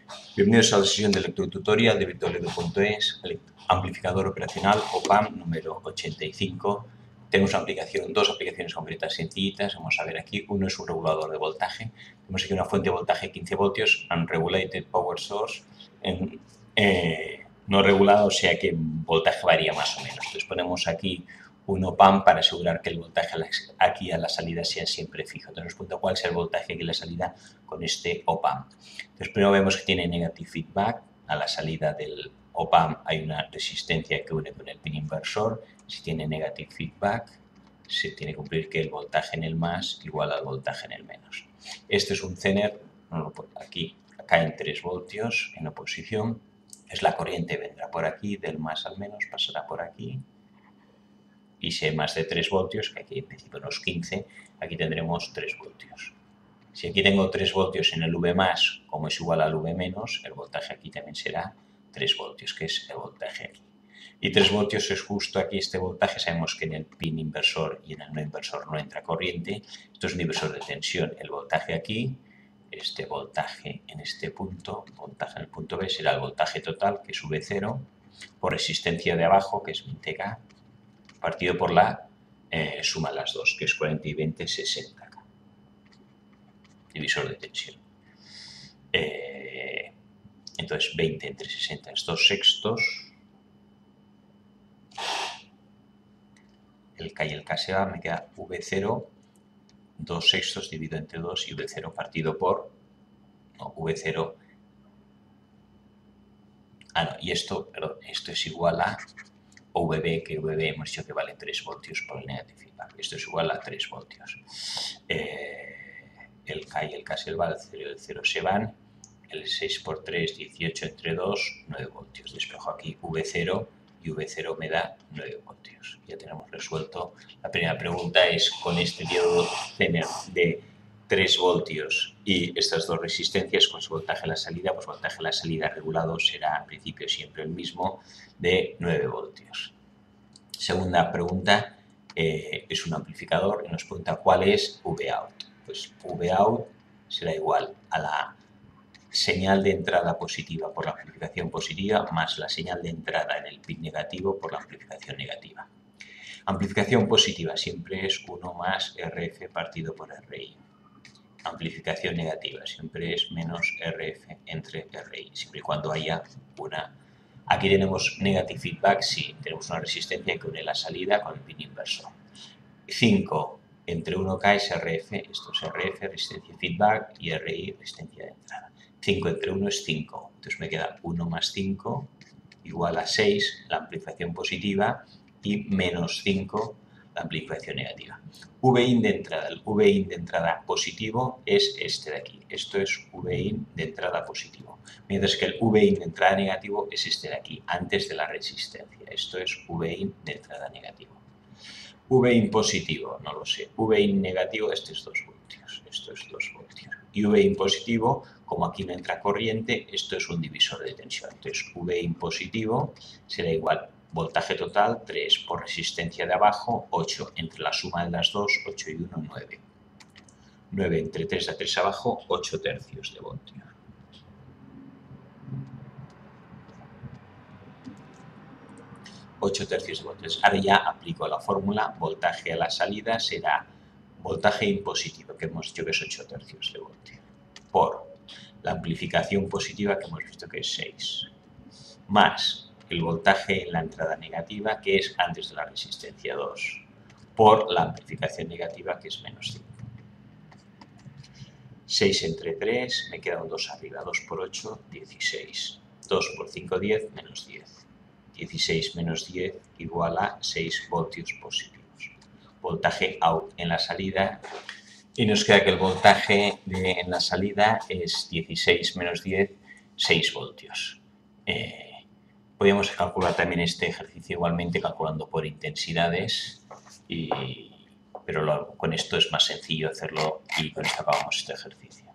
Bienvenidos a la sesión de lectotutorial de virtualedu.es, el amplificador operacional OPAMP número 85. Tenemos dos aplicaciones concretas sencillitas. Vamos a ver aquí. Uno es un regulador de voltaje. Tenemos aquí una fuente de voltaje 15 voltios, unregulated power source, no regulado, o sea que el voltaje varía más o menos. Entonces ponemos aquí un OPAMP para asegurar que el voltaje aquí a la salida sea siempre fijo. Entonces nos pregunta cuál es el voltaje aquí a la salida con este OPAMP. Entonces primero vemos que tiene negative feedback. A la salida del OPAMP hay una resistencia que une con el pin inversor. Si tiene negative feedback, se tiene que cumplir que el voltaje en el más igual al voltaje en el menos. Este es un Zener, aquí caen 3 voltios en oposición. Es la corriente, vendrá por aquí, del más al menos pasará por aquí. Y si hay más de 3 voltios, que aquí en principio unos 15, aquí tendremos 3 voltios. Si aquí tengo 3 voltios en el V+, como es igual al V-, el voltaje aquí también será 3 voltios, que es el voltaje aquí. Y 3 voltios es justo aquí este voltaje. Sabemos que en el pin inversor y en el no inversor no entra corriente. Esto es un inversor de tensión. El voltaje aquí, este voltaje en este punto, voltaje en el punto B, será el voltaje total, que es V0, por resistencia de abajo, que es 20K, partido por la suma de las dos, que es 40 y 20, 60K. Divisor de tensión. Entonces 20 entre 60 es 2 sextos. El K y el K se va, me queda V0, 2 sextos dividido entre 2 y V0 partido por... No, V0... y esto, perdón, esto es igual a VB, que VB hemos dicho que vale 3 voltios por el negative feedback. Esto es igual a 3 voltios. El K y el K se va, el 0 y el 0 se van. El 6 por 3, 18 entre 2, 9 voltios. Despejo aquí V0 y V0 me da 9 voltios. Ya tenemos resuelto. La primera pregunta es, con este diodo Zener de 3 voltios y estas dos resistencias, con su voltaje a la salida, pues voltaje a la salida regulado será al principio siempre el mismo, de 9 voltios. Segunda pregunta, es un amplificador y nos pregunta cuál es Vout. Pues Vout será igual a la señal de entrada positiva por la amplificación positiva más la señal de entrada en el pin negativo por la amplificación negativa. Amplificación positiva siempre es 1 más RF partido por RI. Amplificación negativa siempre es menos RF entre RI, siempre y cuando haya una... Aquí tenemos negative feedback, sí, tenemos una resistencia que une la salida con el pin inversor. 5 entre 1K es RF, esto es RF, resistencia feedback, y RI, resistencia de entrada. 5 entre 1 es 5, entonces me queda 1 más 5 igual a 6, la amplificación positiva, y menos 5, la amplificación negativa. Vin de entrada, el Vin de entrada positivo es este de aquí. Esto es Vin de entrada positivo. Mientras que el Vin de entrada negativo es este de aquí, antes de la resistencia. Esto es Vin de entrada negativo. Vin positivo, no lo sé. Vin negativo, este es 2 voltios. Esto es 2 voltios. Y Vin positivo, como aquí no entra corriente, esto es un divisor de tensión. Entonces, Vin positivo será igual voltaje total 3 por resistencia de abajo 8 entre la suma de las dos, 8 y 1, 9. 9 entre 3 de 3 abajo, 8 tercios de voltio. Ahora ya aplico la fórmula, voltaje a la salida será voltaje impositivo, que hemos dicho que es 8 tercios de voltio, por la amplificación positiva, que hemos visto que es 6, más el voltaje en la entrada negativa, que es antes de la resistencia 2, por la amplificación negativa, que es menos 5. 6 entre 3, me queda un 2 arriba, 2 por 8, 16. 2 por 5, 10, menos 10. 16 menos 10 igual a 6 voltios positivos. Voltaje out en la salida, y nos queda que el voltaje en la salida es 16 menos 10, 6 voltios. Podríamos calcular también este ejercicio igualmente calculando por intensidades, pero con esto es más sencillo hacerlo y con esto acabamos este ejercicio.